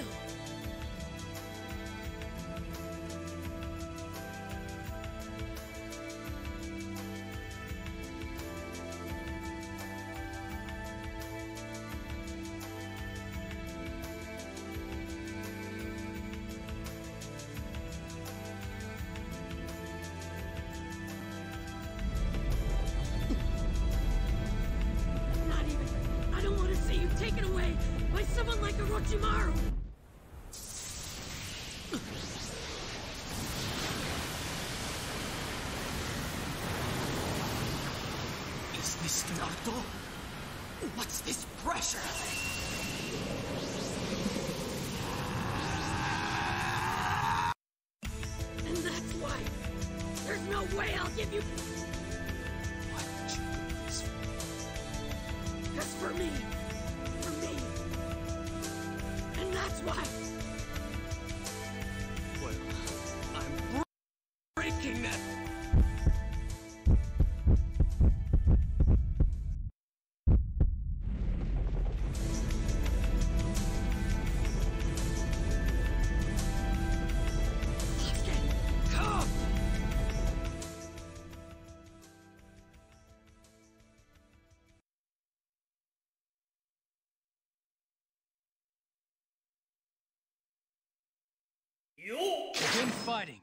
taken away by someone like Orochimaru! Is this Naruto? What's this pressure? And that's why there's no way I'll give you... Why would you do this for me? Because for me, for me, and that's why. Well, I'm breaking that. Begin fighting.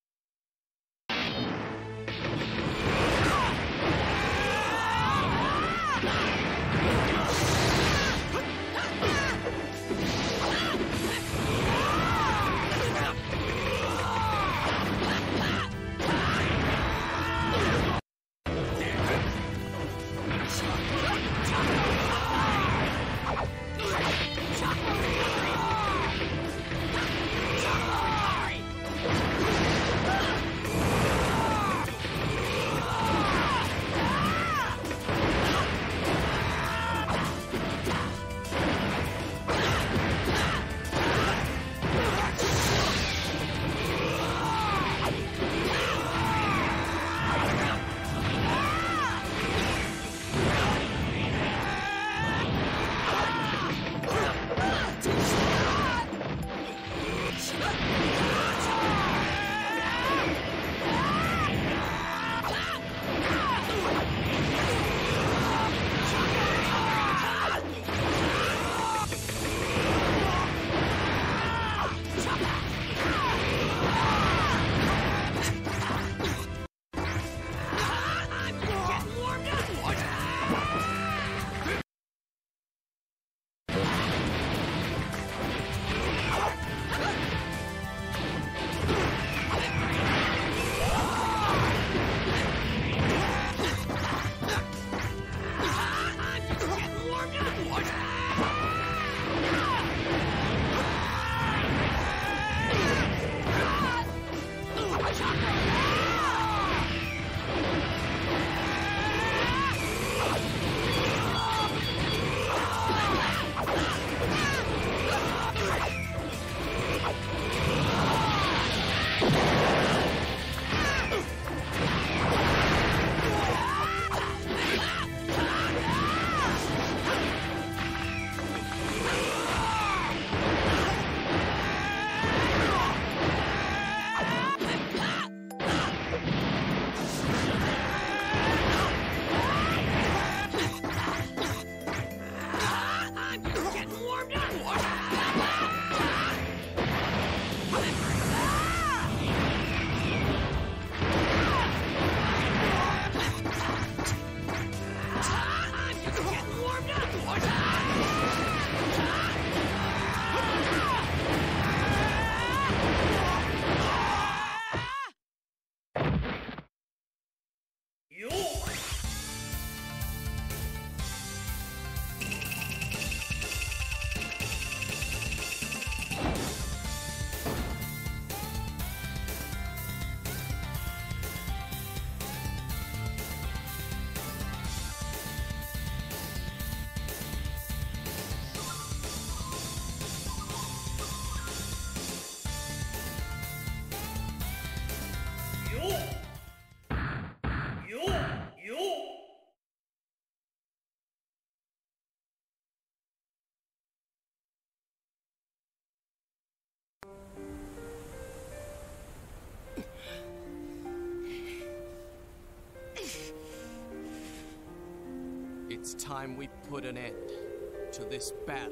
It's time we put an end to this battle.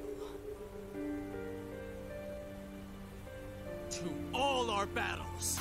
To all our battles!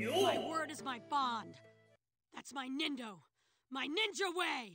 My word is my bond. That's my nindo. My ninja way!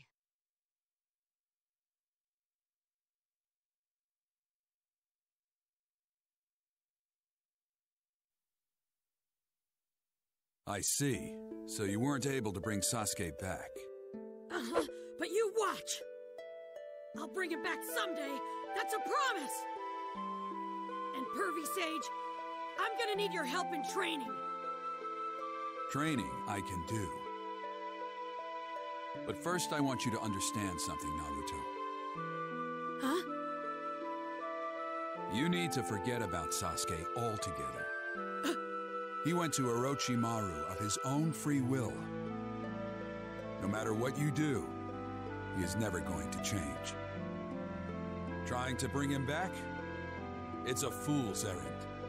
I see. So you weren't able to bring Sasuke back. Uh-huh, but you watch! I'll bring him back someday, that's a promise! And Pervy Sage, I'm gonna need your help in training. Training I can do. But first I want you to understand something, Naruto. Huh? You need to forget about Sasuke altogether. He went to Orochimaru of his own free will. No matter what you do, he is never going to change. Trying to bring him back? It's a fool's errand.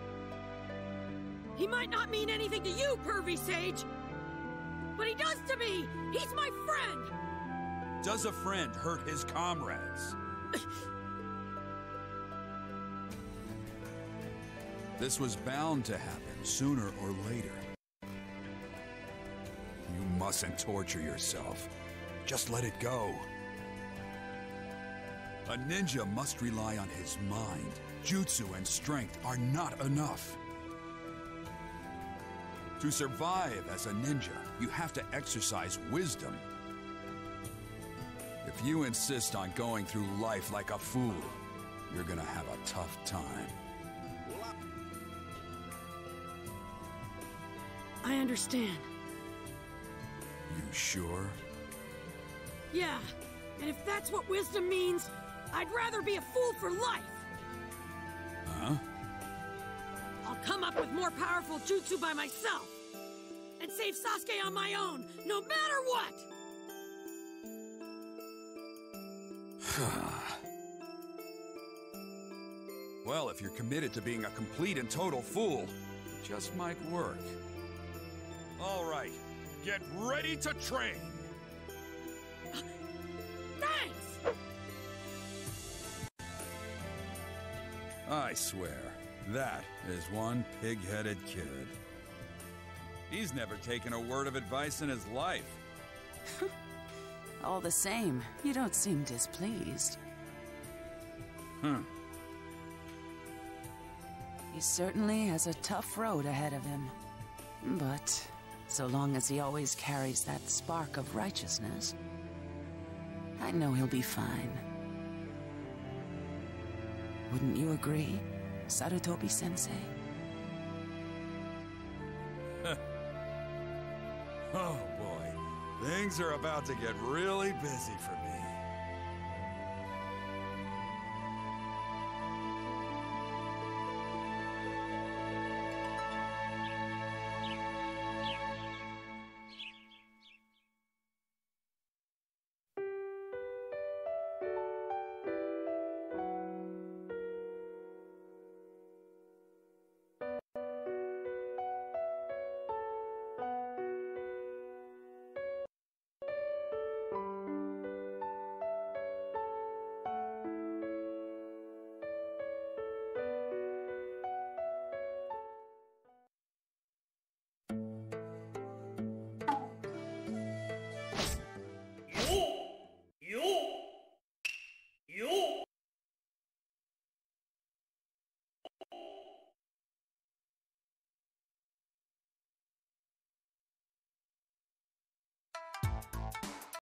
He might not mean anything to you, Pervy Sage! But he does to me! He's my friend! Does a friend hurt his comrades? This was bound to happen sooner or later. You mustn't torture yourself. Just let it go. A ninja must rely on his mind. Jutsu and strength are not enough. To survive as a ninja, you have to exercise wisdom. If you insist on going through life like a fool, you're gonna have a tough time. I understand. You sure? Yeah, and if that's what wisdom means, I'd rather be a fool for life! Huh? I'll come up with more powerful jutsu by myself! And save Sasuke on my own, no matter what! Well, if you're committed to being a complete and total fool, it just might work. All right, get ready to train! Thanks! I swear, that is one pig-headed kid. He's never taken a word of advice in his life. All the same, you don't seem displeased. Hmm. He certainly has a tough road ahead of him. But so long as he always carries that spark of righteousness, I know he'll be fine. Wouldn't you agree, Sarutobi-sensei? Oh boy, things are about to get really busy for me.